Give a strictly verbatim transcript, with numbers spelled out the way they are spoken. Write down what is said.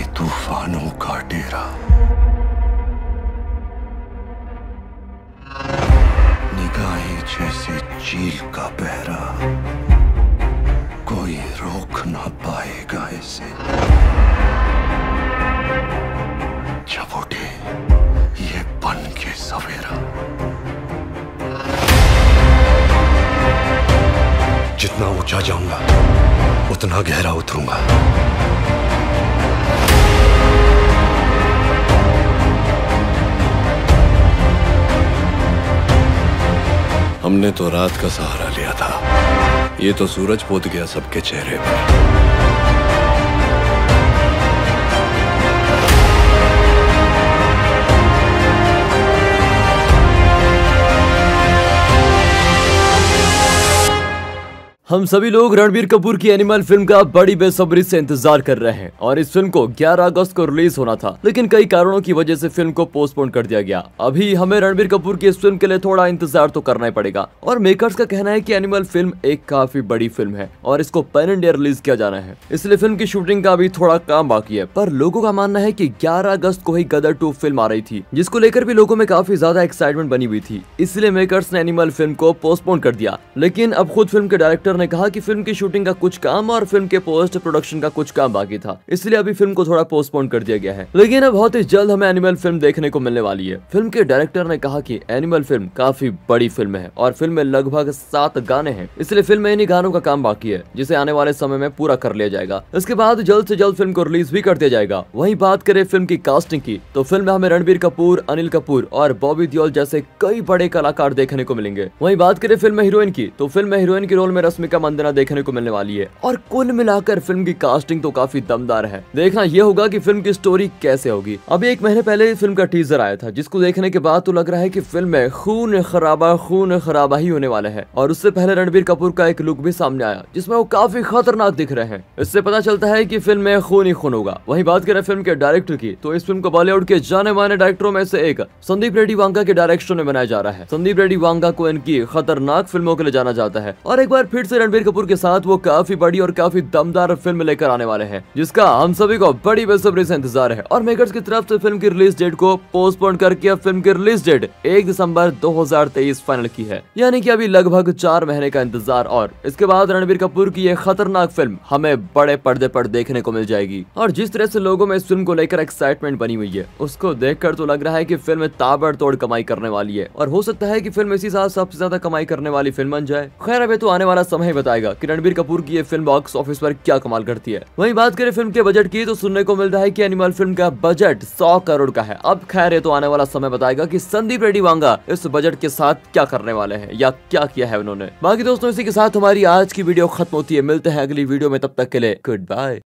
तूफानों का डेरा, निगाहें जैसे चील का पहरा, कोई रोक ना पाएगा इसे। जब उठे ये बन के सवेरा, जितना ऊंचा जाऊंगा उतना गहरा उतरूंगा। हमने तो रात का सहारा लिया था, ये तो सूरज पोत गया सबके चेहरे पर। हम सभी लोग रणबीर कपूर की एनिमल फिल्म का बड़ी बेसब्री से इंतजार कर रहे हैं और इस फिल्म को ग्यारह अगस्त को रिलीज होना था, लेकिन कई कारणों की वजह से फिल्म को पोस्टपोन कर दिया गया। अभी हमें रणबीर कपूर की इस फिल्म के लिए थोड़ा इंतजार तो करना ही पड़ेगा और मेकर्स का कहना है कि एनिमल फिल्म एक काफी बड़ी फिल्म है और इसको पैन इंडिया रिलीज किया जाना है, इसलिए फिल्म की शूटिंग का भी थोड़ा काम बाकी है। पर लोगों का मानना है कि ग्यारह अगस्त को ही गदर टू फिल्म आ रही थी, जिसको लेकर भी लोगों में काफी ज्यादा एक्साइटमेंट बनी हुई थी, इसलिए मेकर्स ने एनिमल फिल्म को पोस्टपोन कर दिया। लेकिन अब खुद फिल्म के डायरेक्टर ने कहा कि फिल्म की शूटिंग का कुछ काम और फिल्म के पोस्ट प्रोडक्शन का कुछ काम बाकी था, इसलिए अभी फिल्म को थोड़ा पोस्टपोन कर दिया गया है। लेकिन अब बहुत ही जल्द हमें एनिमल फिल्म देखने को मिलने वाली है। फिल्म के डायरेक्टर ने कहा कि एनिमल फिल्म काफी बड़ी फिल्म है और फिल्म में लगभग सात गाने हैं, इसलिए फिल्म में इन्हीं गानों का काम बाकी है, जिसे आने वाले समय में पूरा कर लिया जाएगा। इसके बाद जल्द से जल्द फिल्म को रिलीज भी कर दिया जाएगा। वहीं बात करें फिल्म की कास्टिंग की, तो फिल्म में हमें रणबीर कपूर, अनिल कपूर और बॉबी देओल जैसे कई बड़े कलाकार देखने को मिलेंगे। वहीं बात करें फिल्म में हीरोइन की, तो फिल्म में हीरोइन के रोल में रश्मिका मंदाना देखने को मिलने वाली है और कुल मिलाकर फिल्म की कास्टिंग तो काफी दमदार है। देखना यह होगा कि फिल्म की स्टोरी कैसे होगी। अभी एक महीने पहले फिल्म का टीजर आया था, जिसको देखने के बाद तो लग रहा है कि फिल्म में खून खराबा खून खराबा ही होने वाला है। और उससे पहले रणबीर कपूर का एक लुक भी सामने आया, जिसमें वो काफी खतरनाक दिख रहे हैं। इससे पता चलता है कि फिल्म में खून ही खून होगा। वहीं बात करें फिल्म के डायरेक्टर की, तो इस फिल्म को बॉलीवुड के जाने माने डायरेक्टरों में से एक संदीप रेड्डी वांगा के डायरेक्शन में बनाया जा रहा है। संदीप रेड्डी वांगा को इनकी खतरनाक फिल्मों के लिए जाना जाता है और एक बार फिर से रणबीर कपूर के साथ वो काफी बड़ी और काफी दमदार फिल्म लेकर आने वाले हैं, जिसका हम सभी को बड़ी बेसब्री से इंतजार है। और मेकर्स की तरफ से फिल्म की रिलीज डेट को पोस्टपोन करके अब फिल्म की रिलीज डेट एक दिसंबर दो हजार तेईस फाइनल की है, यानी कि अभी लगभग चार महीने का इंतजार और इसके बाद रणबीर कपूर की यह खतरनाक फिल्म हमें बड़े पर्दे पर देखने को मिल जाएगी। और जिस तरह से लोगों में इस फिल्म को लेकर एक्साइटमेंट बनी हुई है, उसको देखकर तो लग रहा है कि फिल्म ताबड़तोड़ कमाई करने वाली है और हो सकता है कि फिल्म इसी साल सबसे ज्यादा कमाई करने वाली फिल्म बन जाए। खैर अभी तो आने वाला समय बताएगा कि रणबीर कपूर की ये फिल्म बॉक्स ऑफिस पर क्या कमाल करती है। वहीं बात करें फिल्म के बजट की, तो सुनने को मिल रहा है कि एनिमल फिल्म का बजट सौ करोड़ का है। अब खैर ये तो आने वाला समय बताएगा कि संदीप रेड्डी वांगा इस बजट के साथ क्या करने वाले हैं या क्या किया है उन्होंने। बाकी दोस्तों इसी के साथ हमारी आज की वीडियो खत्म होती है। मिलते हैं अगली वीडियो में, तब तक के लिए गुड बाय।